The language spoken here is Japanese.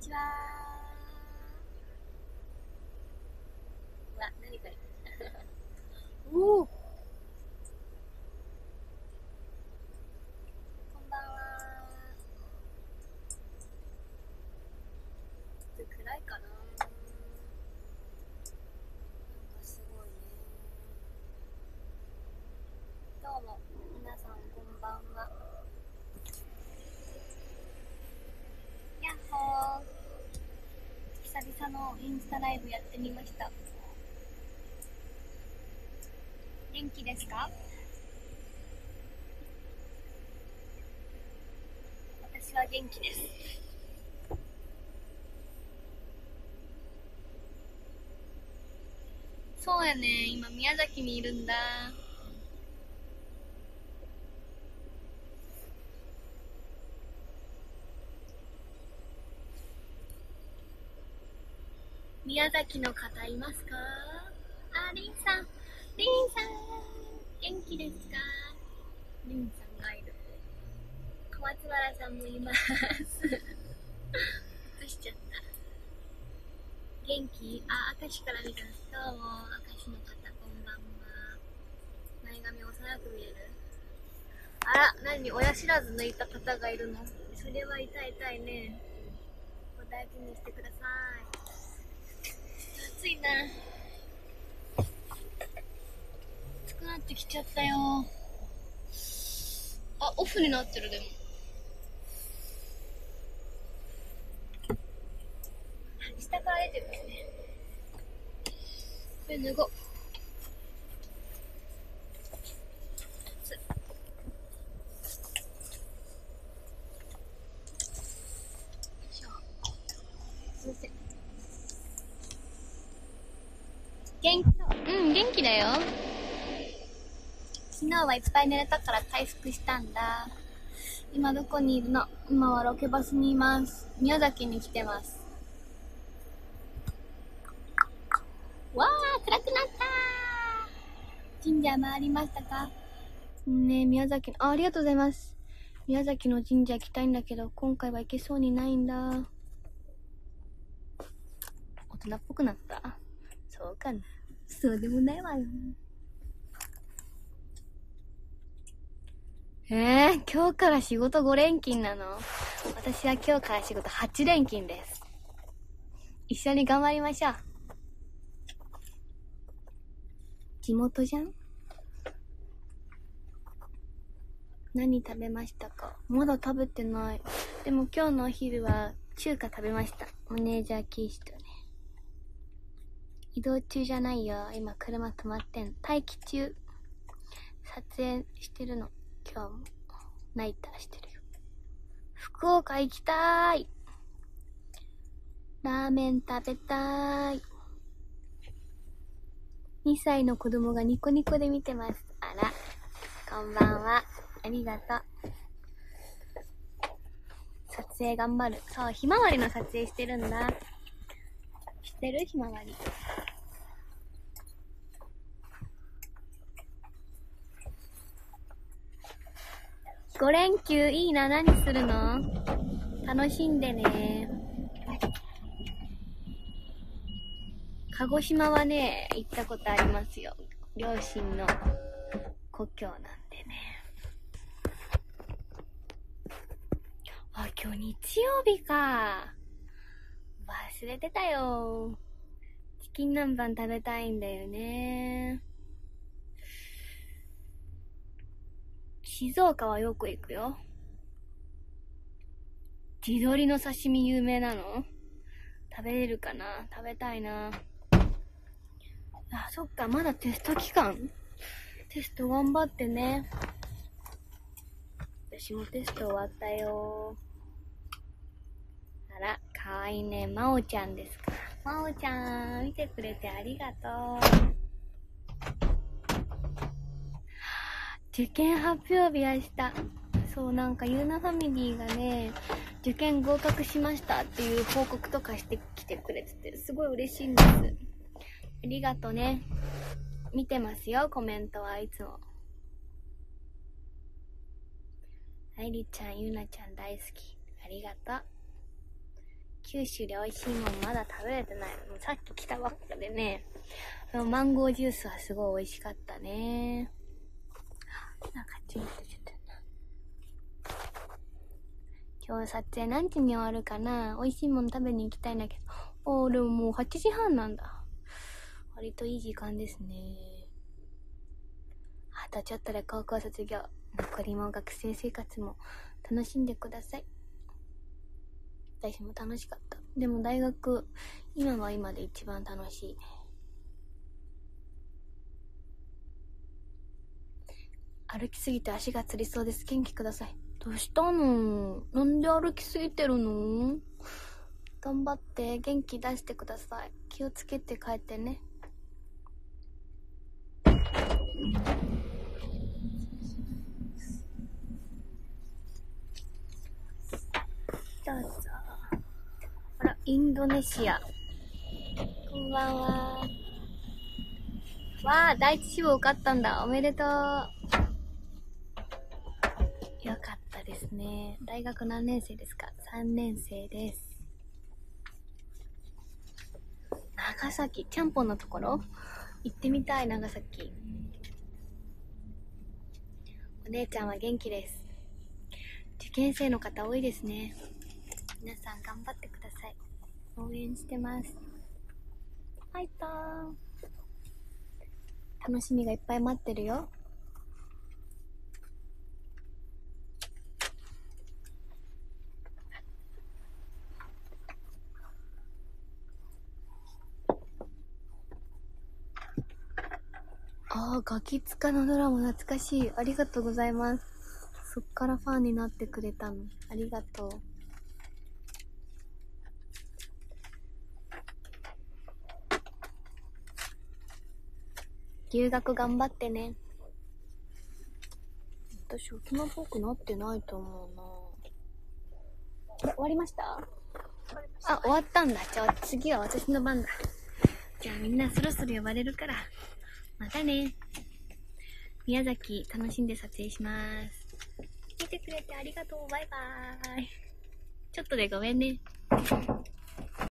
ちはー。うわ、何これ。おお。こんばんはー。ちょっと暗いかなー。なんかすごいねー。どうも、皆さんこんばんは。やっほー。久々のインスタライブやってみました。元気ですか？私は元気です。そうやね、今宮崎にいるんだ。宮崎の方いますか？あ、りんさん、りんさん、元気ですか？りんさんがいる。小松原さんもいます。映しちゃった。元気？あ、明石から見てます。どうも、明石の方、こんばんは。前髪幼く見える？あら、何？親知らず抜いた方がいるの？それは痛い痛いね。お大事にしてください。暑いな。暑くなってきちゃったよ。あ、オフになってる。でも下から出てるんですね。これ脱ごう。すいません。元気？うん、元気だよ。昨日はいっぱい寝れたから回復したんだ。今どこにいるの？今はロケバスにいます。宮崎に来てます。わー、暗くなったー。神社回りましたか？ねえ、宮崎の、ありがとうございます。宮崎の神社行きたいんだけど、今回は行けそうにないんだ。大人っぽくなった？そうかな。そうでもないわよ。今日から仕事5連勤なの？私は今日から仕事8連勤です。一緒に頑張りましょう。地元じゃん？何食べましたか？まだ食べてない。でも今日のお昼は中華食べました。マネージャーキースとね。移動中じゃないよ。今車止まってん。待機中。撮影してるの。今日もナイターしてるよ。福岡行きたーい。ラーメン食べたーい。2歳の子供がニコニコで見てます。あら、こんばんは。ありがとう。撮影頑張る。そう、ひまわりの撮影してるんだ。知ってる？ひまわり。5連休いいな。何するの？楽しんでね。鹿児島はね、行ったことありますよ。両親の故郷なんでね。あ、今日日曜日か。忘れてたよ。チキン南蛮食べたいんだよね。静岡はよく行くよ。地鶏の刺身有名なの？食べれるかな？食べたいな。あ、そっか、まだテスト期間？テスト頑張ってね。私もテスト終わったよ。あら、かわいいね。まおちゃんですか。まおちゃん、見てくれてありがとう。受験発表日明日。そう、なんかゆうなファミリーがね、受験合格しましたっていう報告とかしてきてくれてて、すごい嬉しいんです。ありがとね。見てますよ、コメントはいつも。はい、りちゃん、ゆなちゃん大好き。ありがとう。 九州で美味しいもんまだ食べれてない。もうさっき来たばっかでね。マンゴージュースはすごい美味しかったね。なんかチンとちゃったな。今日撮影何時に終わるかな。美味しいもの食べに行きたいんだけど。でももう8時半なんだ。割といい時間ですね。あとちょっとで高校卒業。残りも学生生活も楽しんでください。私も楽しかった。でも大学、今は今で一番楽しい。歩きすぎて足がつりそうです。元気ください。どうしたの？なんで歩きすぎてるの？頑張って元気出してください。気をつけて帰ってね。どうぞ。あら、インドネシア。こんばんは。わあ、第一志望受かったんだ。おめでとう。よかったですね。大学何年生ですか？3年生です。長崎、ちゃんぽんのところ行ってみたい。長崎。お姉ちゃんは元気です。受験生の方多いですね。皆さん頑張ってください。応援してます。はいたー。楽しみがいっぱい待ってるよ。ガキツカのドラマ懐かしい。ありがとうございます。そっからファンになってくれたの。ありがとう。留学頑張ってね。私大人っぽくなってないと思うな。終わりました？終わったんだ。じゃあ次は私の番だ。じゃあみんなそろそろ呼ばれるから。またね。宮崎楽しんで撮影します。見てくれてありがとう。バイバーイ。ちょっとでごめんね。